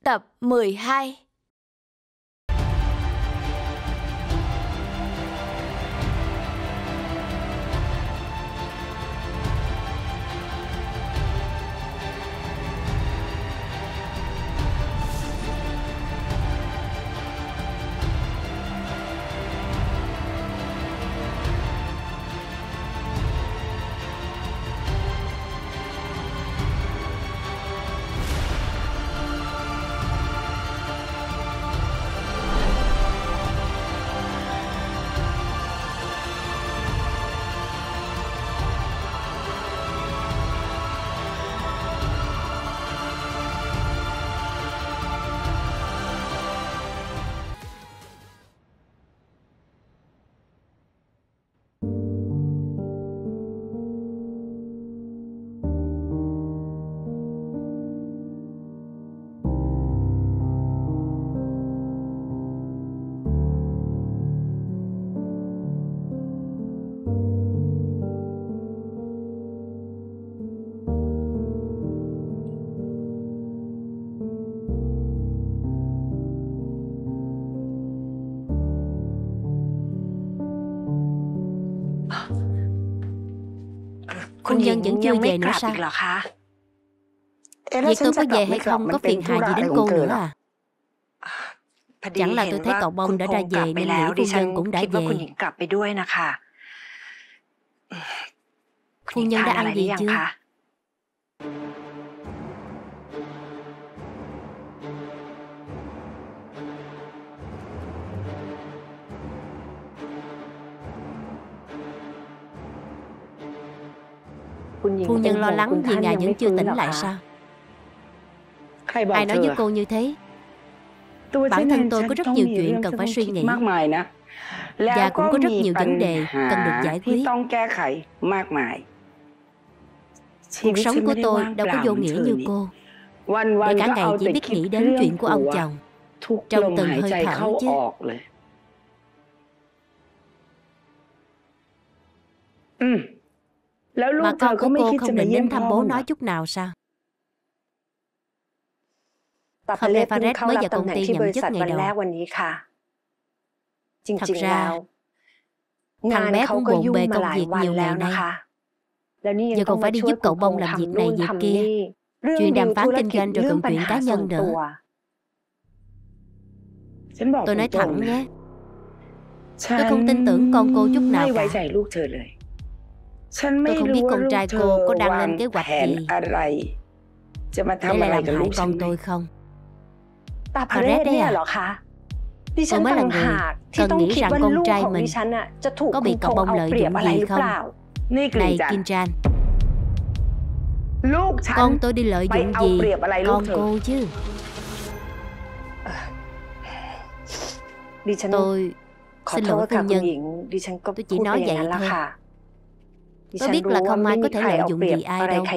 Tập 12. Phu nhân vẫn chưa về nữa sao? Việc tôi có về hay không có phiền hà gì đến cô nữa à? Chẳng là tôi thấy cậu Bông đã ra về nên nghĩ phu nhân cũng đã về. Phu nhân đã ăn gì chưa? Phu nhân lo lắng vì ngài vẫn chưa tỉnh lại sao? Ai nói với cô như thế? Bản thân tôi có rất nhiều chuyện cần phải suy nghĩ, và cũng có rất nhiều vấn đề cần được giải quyết. Cuộc sống của tôi đâu có vô nghĩa như cô, để cả ngày chỉ biết nghĩ đến chuyện của ông chồng trong từng hơi thở chứ. Mà con của cô không định đến thăm bố nó chút nào sao? Hôm nay Fares mới vào công ty nhậm chức ngày đầu. Thật ra thằng bé cũng bộn bề công việc nhiều ngày nay. Giờ còn phải đi giúp cậu Bông làm việc này việc kia, chuyện đàm phán kinh doanh rồi còn chuyện cá nhân nữa. Tôi nói thẳng nhé, tôi không tin tưởng con cô chút nào cả. Tôi không biết con trai cô có đang lên kế hoạch gì để lại làm hại con tôi không. Fares đấy à? Tôi mới là người cần nghĩ rằng con trai mình có bị cậu Bông lợi dụng gì không. Này Kim Tran, con tôi đi lợi dụng gì con cô chứ? Tôi xin lỗi phu nhân, tôi chỉ nói vậy thôi. Tôi biết là không ai có thể lợi dụng gì ai đâu.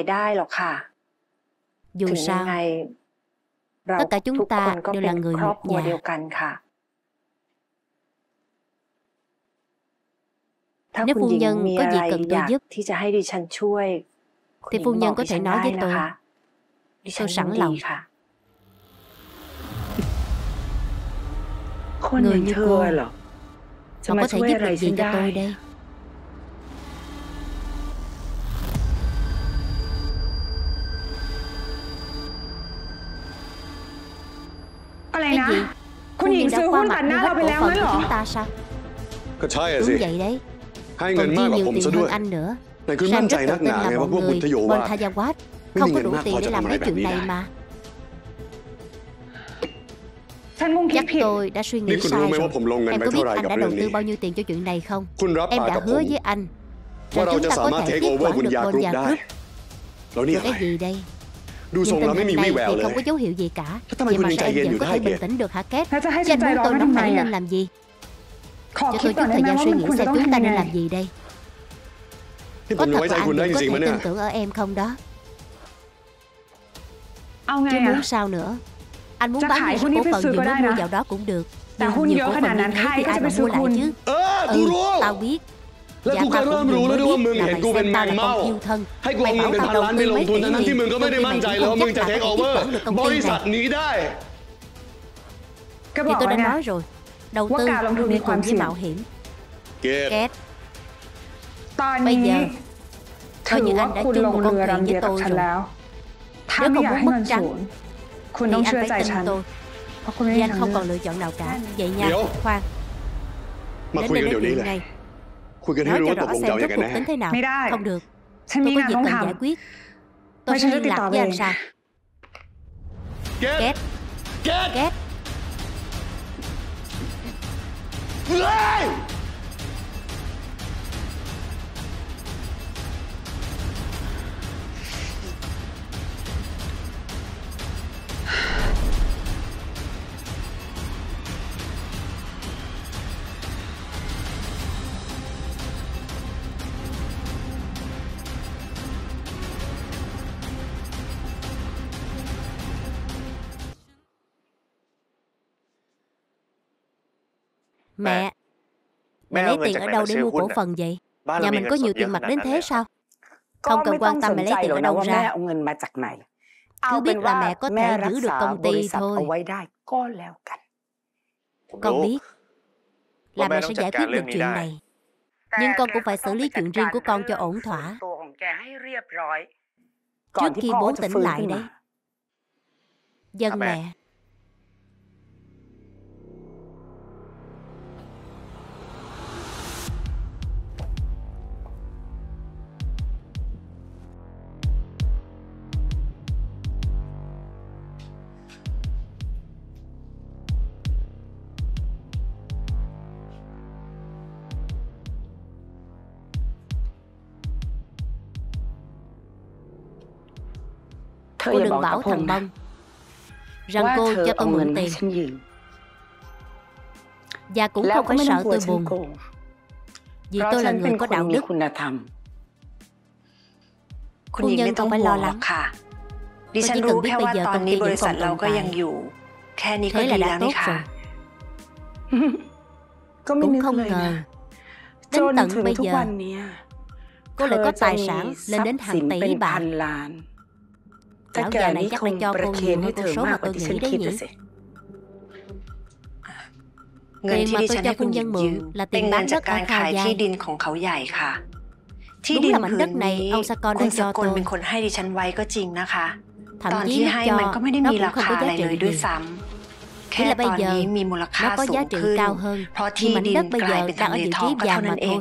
Dù sao, tất cả chúng ta đều là người một nhà. Nếu phu nhân có gì cần tôi giúp thì phu nhân có thể nói với tôi. Tôi sẵn lòng. Người như cô mà có thể giúp được gì cho tôi đây? Cái gì? Phu nhân đã qua mặt mua hết cổ phần của chúng ta sao? Đúng vậy đấy. Còn chi nhiều tiền hơn anh nữa. Sam rất tự tin là mọi người bên Thayawat không có đủ tiền để làm mấy chuyện này mà. Chắc tôi đã suy nghĩ sai rồi. Em có biết anh đã đầu tư bao nhiêu tiền cho chuyện này không? Em đã hứa với anh là chúng ta có thể tiếp quản được Bonja Group. Cái gì đây? Nhìn tình hình này thì không có dấu hiệu gì cả. Vậy mà sao em vẫn có thể bình tĩnh được hả Két? Chứ anh muốn tôi nóng nảy lên làm gì? Cho tôi chút thời gian suy nghĩ xem chúng ta nên làm gì đây. Có thật là anh vẫn có thể tin tưởng ở em không đó? Chứ muốn sao nữa? Anh muốn bán nhiều cổ phần vừa mới mua vào đó cũng được. Nhưng nhiều cổ phần như thế thì ai mà mua lại chứ? Tao biết. Dạ tao cũng vừa mới biết là mày xem tao là con yêu thân. Mày bảo tao đầu tư mấy tỷ liền. Công ty mày cũng không chắc là có thể tiếp quản được công ty này. Thì tôi đã nói rồi, đầu tư đi cùng với mạo hiểm. Kết. Bây giờ coi như anh đã chung một con thuyền với tôi rồi. Nếu không muốn mất trắng thì anh phải tin tôi. Vì anh không còn lựa chọn nào cả. Vậy nha, khoan. Đến đây nói chuyện ngay. Nói cho rõ xem rốt cuộc tính thế nào. Không được. Tôi có việc cần giải quyết. Tôi sẽ liên lạc với anh sau. Kết. Kết. Mẹ lấy tiền ở đâu để mua cổ phần vậy? Nhà mình có nhiều tiền mặt đến thế sao? Không cần quan tâm mẹ lấy tiền ở đâu ra. Cứ biết là mẹ có thể giữ được công ty thôi. Con biết là mẹ sẽ giải quyết được chuyện này. Nhưng con cũng phải xử lý chuyện riêng của con cho ổn thỏa. Trước khi bố tỉnh lại đấy. Dân mẹ. Cô đừng bảo thằng Bông rằng cô cho tôi mượn tiền. Và cũng không phải sợ tôi buồn, vì tôi là người có đạo đức. Phu nhân không phải lo lắng. Tôi chỉ cần biết bây giờ công ty vẫn còn tồn tại. Thế là đã tốt rồi. Cũng không ngờ đến tận bây giờ cô lại có tài sản lên đến hàng tỷ bạc. Lão già này chắc là cho cô nhiều hơn con số mà tôi nghĩ đấy nhỉ. Tiền mà tôi cho phu nhân mượn là tiền bán đất ở Khao Giai. Đúng là mảnh đất này ông Sakon đã cho tôi. Thậm chí lúc cho nó cũng không có giá trị gì. Chỉ là bây giờ nó có giá trị cao hơn, vì mảnh đất bây giờ đang ở vị trí vàng mà thôi.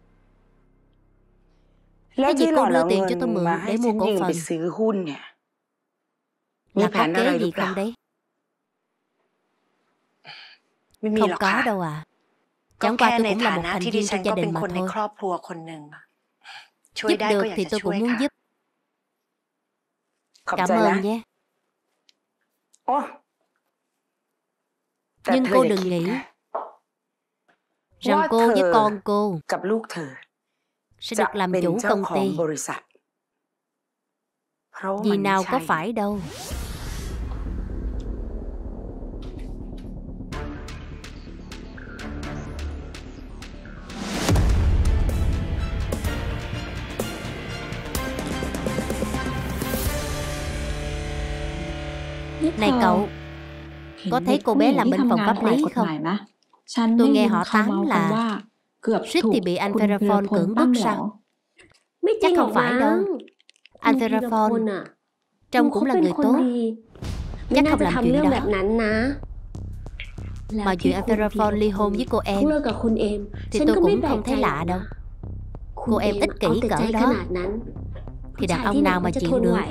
Thế vì cô đưa tiền cho tôi mượn để mua cổ phần là có kế gì không đấy? Không có đâu à. Chẳng qua tôi cũng là một thành viên trong gia đình mà thôi. Giúp được thì tôi cũng muốn giúp. Cảm ơn nhé. Nhưng cô đừng nghĩ rằng cô với con cô sẽ được làm chủ công ty. Vì nào có phải đâu. Này cậu, có thấy cô bé làm bên phòng pháp lý không? Tôi nghe họ tán là suýt thì bị anh Ferrafon cưỡng bức sao? Chắc không phải đâu. Anh Ferrafon trông cũng là người tốt, chắc không làm chuyện đó. Mà chuyện anh Ferrafon ly hôn với cô em thì tôi cũng không thấy lạ đâu. Cô em ích kỷ cỡ đó thì đàn ông nào mà chịu được.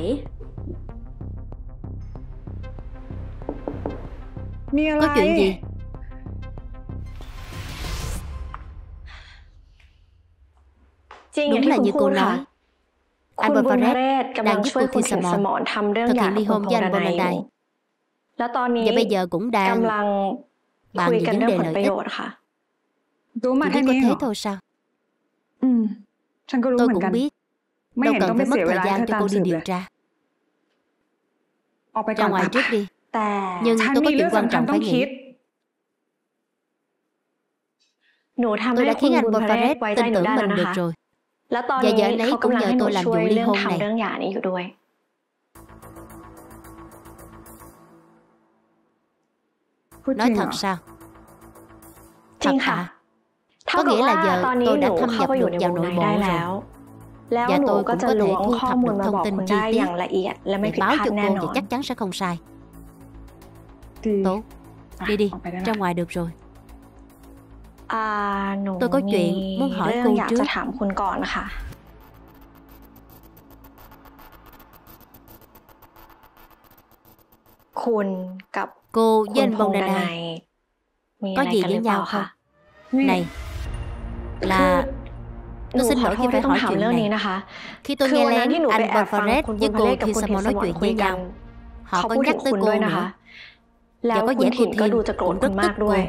Có chuyện gì? Đúng là như cô nói, anh Bonfaret đang giúp cô Thisamon thực hiện ly hôn với anh Bonadai. Và bây giờ cũng đang bàn về vấn đề lợi ích. Chỉ biết có thế thôi sao? Tôi cũng biết. Đâu cần phải mất thời gian cho cô đi điều tra. Ra ngoài trước đi. Nhưng tôi có chuyện quan trọng phải nghĩ. Tôi đã khiến anh Bonfaret tin tưởng mình được rồi. Và giờ anh ấy cũng nhờ tôi làm vụ ly hôn này. Nói thật sao? Thật à? Có nghĩa là giờ tôi đã thâm nhập được vào nội bộ rồi. Và tôi cũng có thể thu thập được thông tin chi tiết để báo cho cô thì chắc chắn sẽ không sai. Tốt, đi, ra ngoài được rồi. Tôi có chuyện muốn hỏi cô trước. Cô với anh Bongdana có gì với nhau không? Này, là tôi xin lỗi khi phải hỏi chuyện này. Khi tôi nghe lén anh Bonfaret với cô Kisamo nói chuyện với nhau, họ có nhắc tới cô nữa. Và có vẻ cô Thiên cũng rất tức cô.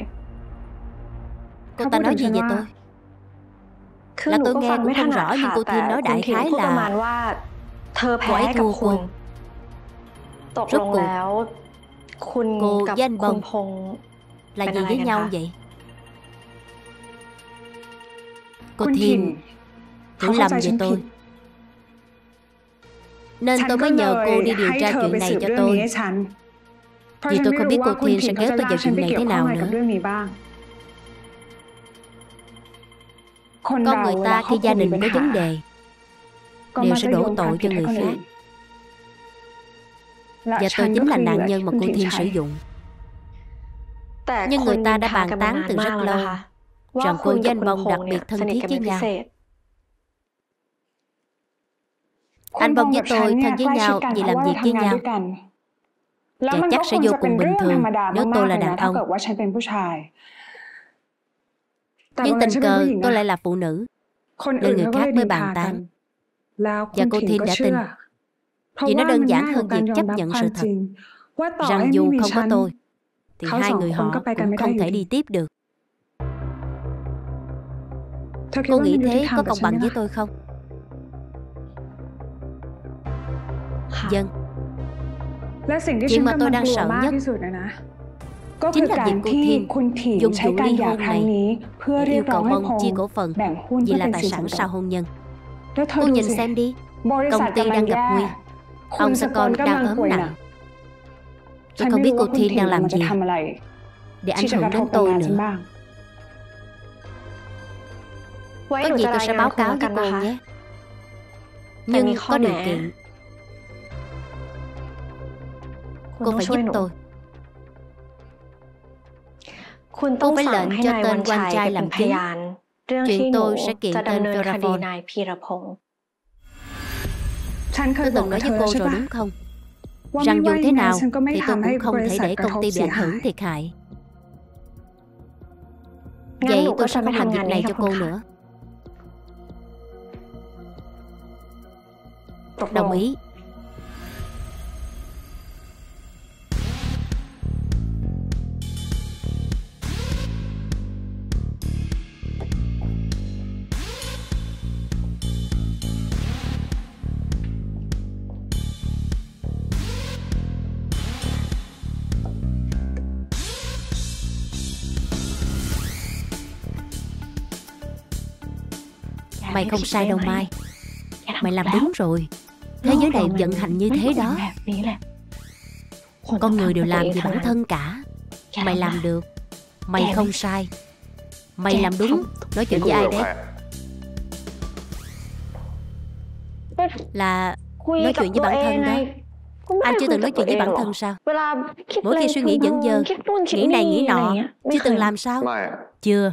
Cô ta nói gì về tôi? Là tôi nghe cũng không rõ, nhưng cô Thiên nói đại khái là cô ấy thua cô. Rốt cuộc cô với anh Bông là gì với nhau vậy? Cô Thiên hiểu lầm về tôi, nên tôi mới nhờ cô đi điều tra chuyện này cho tôi. Vì tôi không biết cô Thiên sẽ kéo tôi vào chuyện này thế nào nữa. Con người ta khi gia đình có vấn đề đều sẽ đổ tội cho người khác. Và tôi chính là nạn nhân mà cô Thiên sử dụng. Nhưng người ta đã bàn tán từ rất lâu rằng cô với anh Bông đặc biệt thân thiết với nhau. Anh Bông với tôi thân với nhau vì làm việc với nhau. Và chắc sẽ vô cùng bình thường nếu tôi là đàn ông. Nhưng tình cờ tôi lại là phụ nữ, nên người khác mới bàn tán. Và cô Thiên đã tin, vì nó đơn giản hơn việc chấp nhận sự thật rằng dù không có tôi thì hai người họ cũng không thể đi tiếp được. Cô nghĩ thế có công bằng với tôi không? Vâng. Chuyện mà tôi đang sợ nhất chính là việc cô Thiên dùng vụ ly hôn này để yêu cầu Bông chia cổ phần vì là tài sản sau hôn nhân. Cô nhìn xem đi, công ty đang gặp nguy, ông Sakon đang ốm nặng. Tôi không biết cô Thiên đang làm gì để ảnh hưởng đến tôi nữa. Có gì tôi sẽ báo cáo với cô nhé. Nhưng có điều kiện cô phải giúp tôi. Cô phải lệnh cho tên quan trai làm chứng. Chuyện tôi sẽ kiện tên Pherafon. Tôi từng nói với cô rồi đúng không? Rằng dù thế nào thì tôi cũng không thể để công ty bị ảnh hưởng thiệt hại. Vậy tôi sẽ không làm việc này cho cô nữa. Đồng ý. Mày không sai đâu Mai. Mày làm đúng rồi. Thế giới này vận hành như thế đó. Con người đều làm vì bản thân cả. Mày làm được. Mày không sai. Mày làm đúng. Nói chuyện với ai đấy? Là nói chuyện với bản thân đó. Anh chưa từng nói chuyện với bản thân sao? Mỗi khi suy nghĩ dẫn dơ, nghĩ này nghĩ nọ. Chưa từng làm sao? Chưa.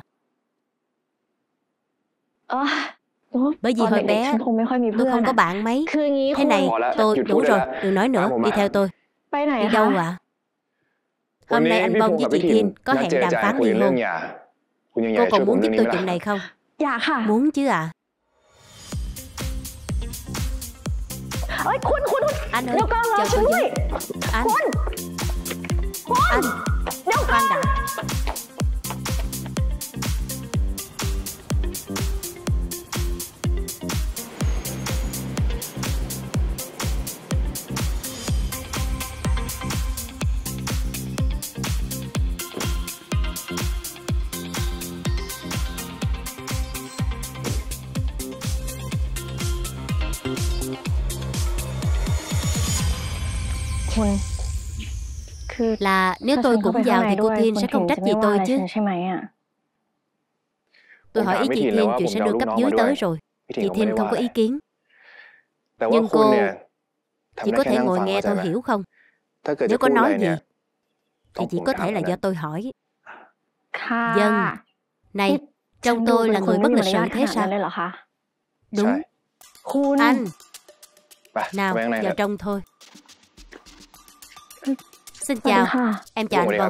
Bởi vì hồi bé tôi không có bạn mấy. Thế này, tôi đủ rồi, đừng nói nữa, đi theo tôi. Đi đâu ạ? Hôm nay anh Bông với chị Thiên có hẹn đàm phán ly hôn. Cô còn muốn giúp tôi chuyện này không? Muốn chứ ạ. Anh ơi, chờ tôi với. Anh khoan đã. Là nếu tôi cũng vào thì cô Thiên sẽ không trách gì tôi chứ. Tôi hỏi ý chị Thiên, chuyện sẽ đưa cấp dưới tới rồi. Chị Thiên không có ý kiến. Nhưng cô chỉ có thể ngồi nghe thôi, hiểu không? Nếu có nói gì thì chỉ có thể là do tôi hỏi. Dân, này, trông tôi là người bất lịch sự thế sao? Đúng. Anh, nào, vào trong thôi. Xin chào, em chào anh Vân.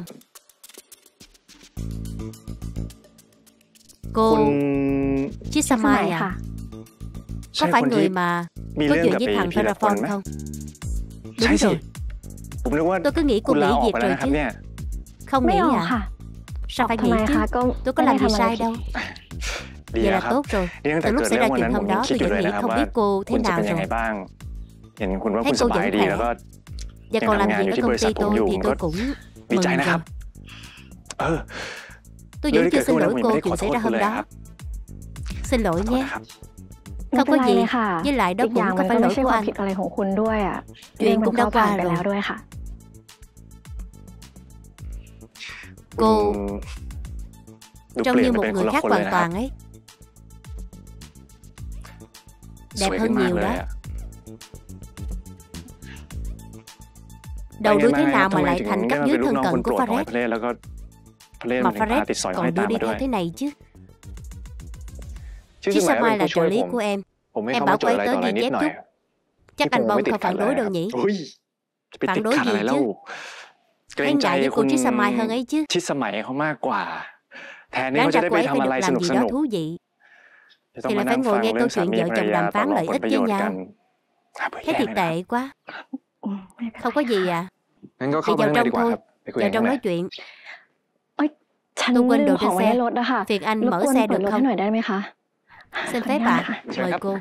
Cô Chisamai à? Có phải người mà có chuyện với thằng Paraphone không? Đúng rồi. Tôi cứ nghĩ cô nghỉ việc rồi chứ. Không nghỉ à? Sao phải nghỉ chứ? Tôi có làm gì sai đâu. Vậy là tốt rồi. Từ lúc xảy ra chuyện hôm đó tôi vẫn nghĩ không biết cô thế nào rồi. Thấy cô vẫn khỏe và còn làm việc ở công ty tôi thì tôi cũng mừng rồi. Tôi vẫn chưa xin lỗi cô chuyện xảy ra hôm đó. Xin lỗi nhé. Không có gì. Với lại đó cũng không phải lỗi của anh. Chuyện cũng đã qua rồi. Cô trông như một người khác hoàn toàn ấy. Đẹp hơn nhiều đó. Đầu đuôi thế nào mà lại thành cấp dưới thân cận của Fares? Mà Fares còn đưa đi theo thế này chứ. Chisamai là trợ lý của em. Em bảo cô ấy tới ghi chép chút. Chắc anh Bông không phản đối đâu nhỉ? Phản đối gì chứ? Em ngại với cô Chisamai hơn ấy chứ. Đáng ra cô ấy phải được làm gì đó thú vị. Thì lại phải ngồi nghe câu chuyện vợ chồng đàm phán lợi ích với nhau. Thế thì tệ quá. Không có gì à? Thì vào trong thôi. Vào trong nói chuyện. Tôi quên đồ trên xe. Phiền anh mở xe được không? Xin phép ạ. Mời cô.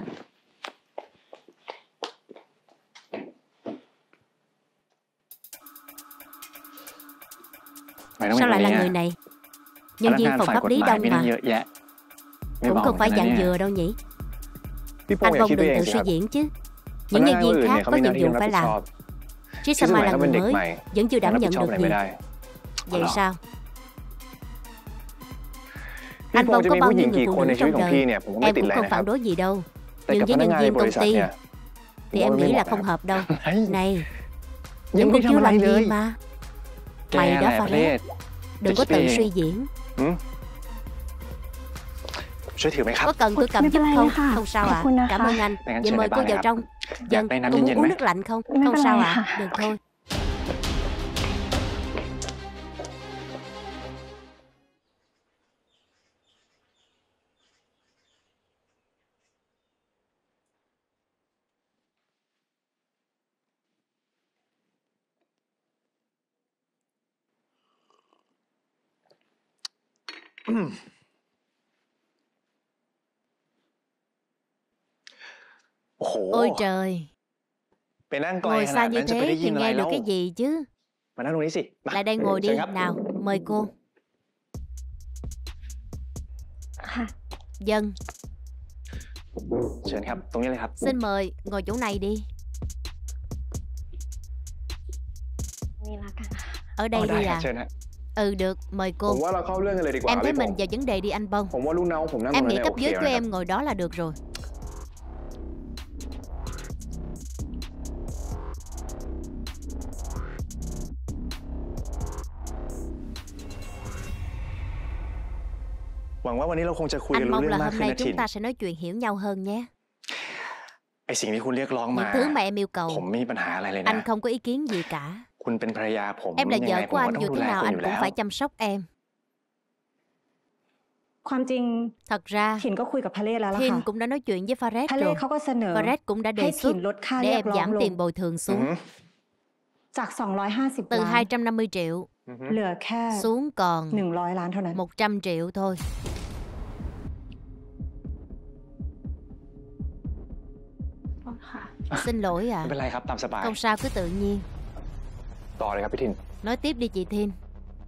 Sao lại là người này? Nhân viên phòng pháp lý đông mà. Cũng không phải dạng dừa đâu nhỉ? Anh Vong đừng tự suy diễn chứ. Những nhân viên khác có nhiệm vụ phải làm. Chisamai là người mới, vẫn chưa đảm nhận được việc. Vậy sao? Anh Vong có bao nhiêu người phụ nữ trong đời, em cũng không phản đối gì đâu. Nhưng với nhân viên công ty thì em nghĩ là không hợp đâu. Này, những cô chú làm gì mà? Mày đó Fares, đừng có tự suy diễn. Có cần tôi cầm giúp không? Không sao ạ. Cảm ơn anh. Vậy mời cô vào trong. Dân, cô muốn uống nước lạnh không? Không sao ạ. Được thôi. Ôi trời. Ngồi xa như thế thì nghe được cái gì chứ? Lại đây ngồi đi. Nào, mời cô. Dân. Xin mời, ngồi chỗ này đi. Ở đây đi à? Ừ được, mời cô. Em thấy mình vào vấn đề đi anh Bông. Em nghĩ cấp dưới của em ngồi đó là được rồi. Anh mong là hôm nay chúng ta sẽ nói chuyện hiểu nhau hơn nhé. Những thứ mà em yêu cầu, anh không có ý kiến gì cả. Em là vợ của anh, dù thế nào anh cũng phải chăm sóc em. Thật ra Thiên cũng đã nói chuyện với Fares rồi. Fares cũng đã đề xuất để em giảm tiền bồi thường xuống từ 250 triệu xuống còn 100 triệu thôi. Xin lỗi ạ. Không sao, cứ tự nhiên. Nói tiếp đi chị Thiên.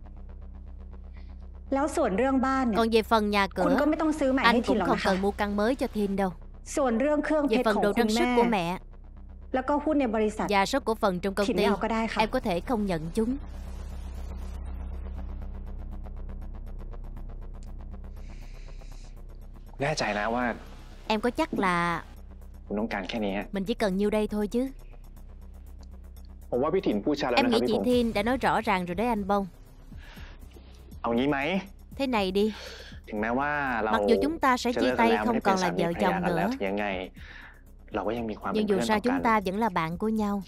Còn về phần nhà cửa, anh cũng không cần mua căn mới cho Thiên đâu. Về phần đồ trang sức của mẹ và số cổ phần trong công ty, em có thể không nhận chúng. Em có chắc là mình chỉ cần nhiêu đây thôi chứ? Em nghĩ chị Thiên đã nói rõ ràng rồi đấy anh Bông. Thế này đi, mặc dù chúng ta sẽ chia tay không còn là vợ chồng nữa, nhưng dù sao chúng ta vẫn là bạn của nhau.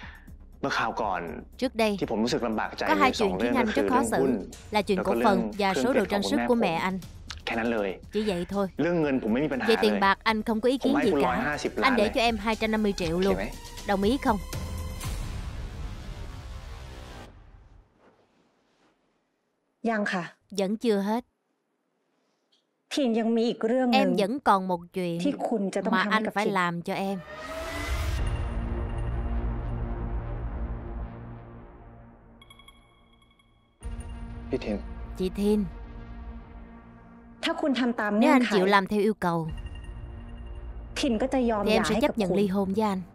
Trước đây, có hai chuyện khiến anh rất khó xử, là chuyện cổ phần và số đồ trang sức của mẹ anh. Chỉ vậy thôi. Về tiền bạc anh không có ý kiến gì cả. Anh để cho em 250 triệu luôn. Đồng ý không? Vẫn chưa hết. Em vẫn còn một chuyện mà anh phải làm cho em. Chị Thiên, nếu anh chịu làm theo yêu cầu thì em sẽ chấp nhận ly hôn với anh.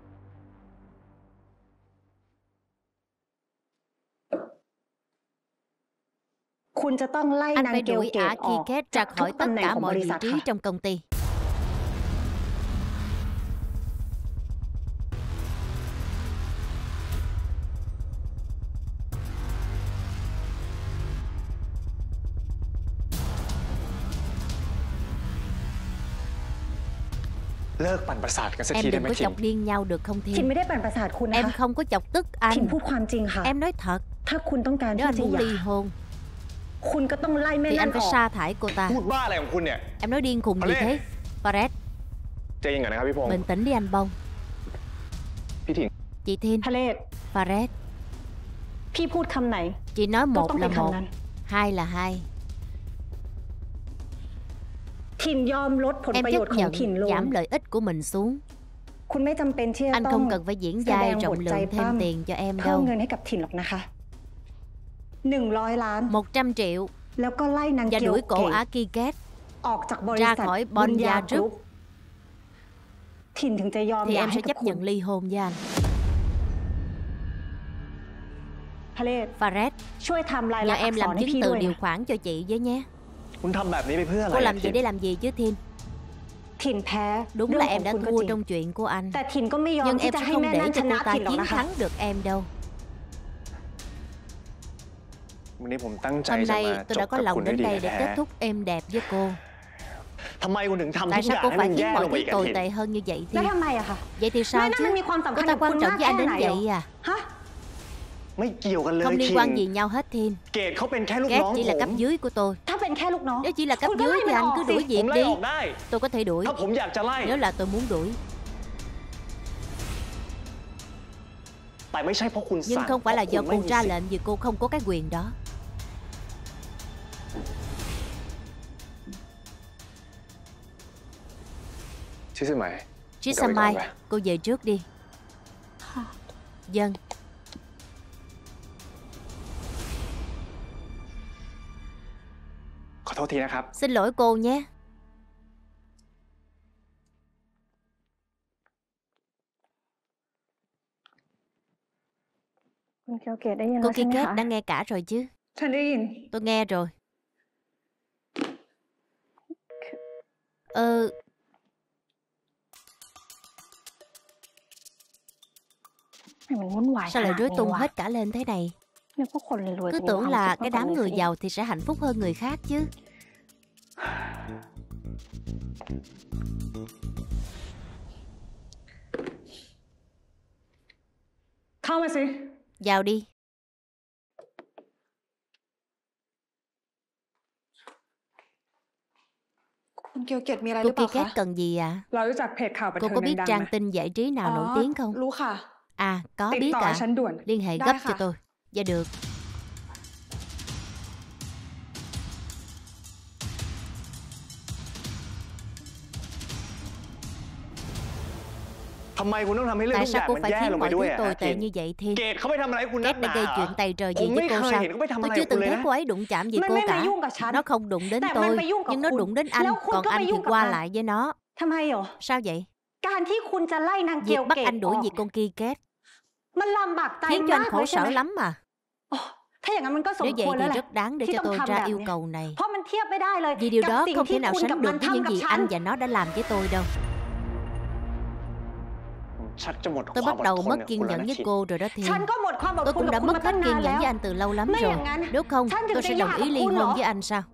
Anh phải đuổi Ả Ki Kết ra khỏi tất cả mọi vị trí trong công ty. Em đừng có chọc điên nhau được không Thiên? Em không có chọc tức anh. Em nói thật. Nếu anh muốn ly hôn thì anh phải sa thải cô ta. Em nói điên khùng gì thế? Faret, bình tĩnh đi anh Bông. Chị Thiên, Faret, chị nói một là một, hai là hai. Em chấp nhận giảm lợi ích của mình xuống. Anh không cần phải diễn vai rộng lượng thêm tiền cho em đâu. 100 triệu và đuổi cổ Ả Ki Kết ra khỏi Bonya Group thì em sẽ chấp nhận ly hôn với anh. Faret, nhờ em làm chứng từ điều khoản cho chị với nhé. Cô làm vậy để làm gì chứ Thiên? Đúng là em đã thua trong chuyện của anh, nhưng em sẽ không để cho cô ta chiến thắng được em đâu. Hôm nay tôi đã có lòng đến đây để kết thúc êm đẹp với cô. Tại sao cô phải khiến mọi thứ tồi tệ hơn như vậy Thiên? Vậy thì sao chứ? Cô ta quan trọng với anh đến vậy à? Không liên quan gì nhau hết Thiên. Kết chỉ là cấp dưới của tôi. Nếu chỉ là cấp dưới thì anh cứ đuổi việc đi. Tôi có thể đuổi nếu là tôi muốn đuổi. Nhưng không phải là do cô ra lệnh, vì cô không có cái quyền đó. Chị Sa Mai, cô về trước đi. Dân. Xin lỗi cô nhé. Cô Ki Kết đã nghe cả rồi chứ? Tôi nghe rồi. Sao lại rối tung hết cả lên thế này? Cứ tưởng là cái đám người giàu thì sẽ hạnh phúc hơn người khác chứ. Vào đi. Cô Ki Kết cần gì ạ? Cô có biết trang tin giải trí nào nổi tiếng không? À, có biết ạ. Liên hệ gấp cho tôi. Dạ được. Tại sao cô phải khiến mọi thứ tồi tệ như vậy Thiên? Kết đã gây chuyện tày trời gì với cô sao? Tôi chưa từng thấy cô ấy đụng chạm gì cô cả. Nó không đụng đến tôi, nhưng nó đụng đến anh. Còn anh thì qua lại với nó. Sao vậy? Việc bắt anh đuổi việc con Ki Kết khiến cho anh khổ sở lắm mà. Nếu vậy thì rất đáng để cho tôi ra yêu cầu này. Vì điều đó không thể nào sánh được với những gì anh và nó đã làm với tôi đâu. Tôi bắt đầu mất kiên nhẫn với cô rồi đó Thiên. Tôi cũng đã mất hết kiên nhẫn với anh từ lâu lắm rồi. Nếu không tôi sẽ đồng ý ly hôn với anh sao?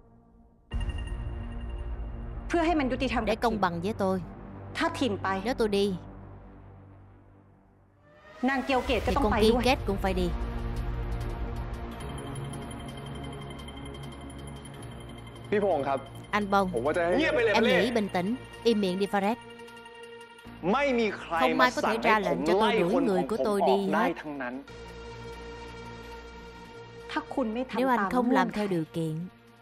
Để công bằng với tôi. Nếu tôi đi thì con Ki Kết cũng phải đi. Anh Bông, em nghĩ bình tĩnh. Im miệng đi Faret. Không ai có thể ra lệnh cho tôi đuổi người của tôi đi hết. Nếu anh không làm theo điều kiện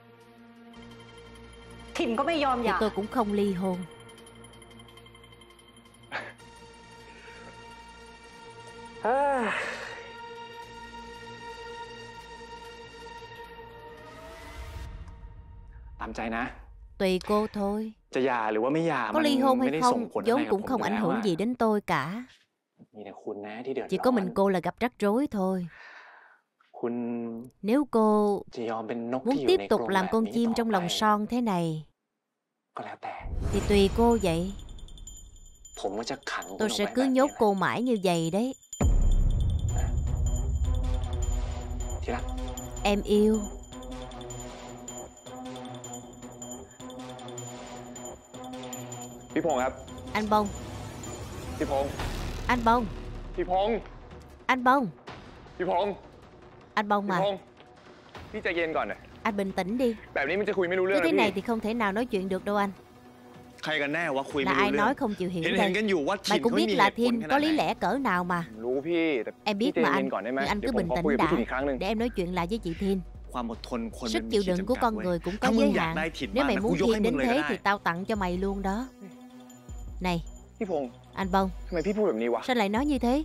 thì tôi cũng không ly hôn. Tùy cô thôi. Có ly hôn hay không vốn cũng không ảnh hưởng gì đến tôi cả. Chỉ có mình cô là gặp rắc rối thôi. Nếu cô muốn tiếp tục làm con chim trong lòng son thế này thì tùy cô vậy. Tôi sẽ cứ nhốt cô mãi như vậy đấy. Em yêu. Anh Bông. Anh Bông. Anh Bông. Anh Bông mà. Anh bình tĩnh đi. Như thế này thì không thể nào nói chuyện được đâu anh. Là ai nói không chịu hiểu đây? Mày cũng biết là Thiên có lý lẽ cỡ nào mà. Em biết mà anh. Nhưng anh cứ bình tĩnh đã. Để em nói chuyện lại với chị Thiên. Sức chịu đựng của con người cũng có giới hạn. Nếu mày muốn Thiên đến thế thì tao tặng cho mày luôn đó. Này anh Bông, sao lại nói như thế?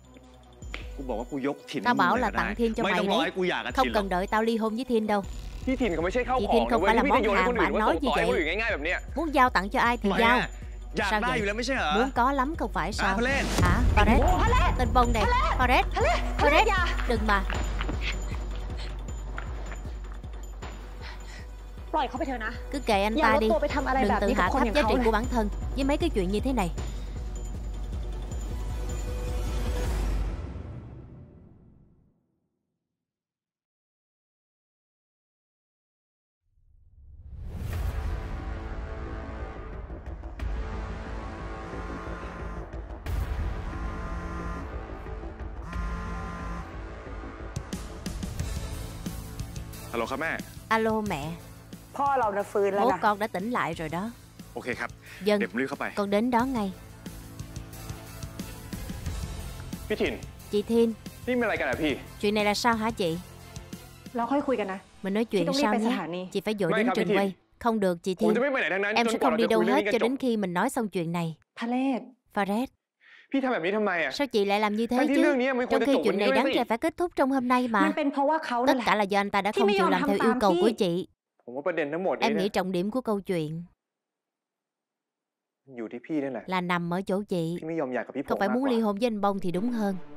Tao bảo là tặng Thiên cho mày đấy. Không cần đợi tao ly hôn với Thiên đâu. Chị Thiên không phải là món hàng mà anh nói như vậy. Muốn giao tặng cho ai thì giao. Sao vậy? Muốn có lắm không phải sao? Hả? Faret. Tên Bông này. Faret. Đừng mà. Cứ kệ anh ta đi. Đừng tự hạ thấp giá trị của bản thân với mấy cái chuyện như thế này. Alo mẹ. Bố con đã tỉnh lại rồi đó. Dân, con đến đó ngay. Chị Thiên, chuyện này là sao hả chị? Mình nói chuyện sau nhé. Chị phải vội đến trường quay. Không được chị Thiên. Em sẽ không đi đâu hết cho đến khi mình nói xong chuyện này. Faret. Sao chị lại làm như thế chứ? Trong khi chuyện này đáng ra phải kết thúc trong hôm nay mà. Tất cả là do anh ta đã không chịu làm theo yêu cầu của chị. Em nghĩ trọng điểm của câu chuyện là nằm ở chỗ chị. Không phải muốn ly hôn với anh Bông thì đúng hơn.